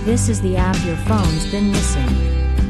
This is the app your phone's been missing.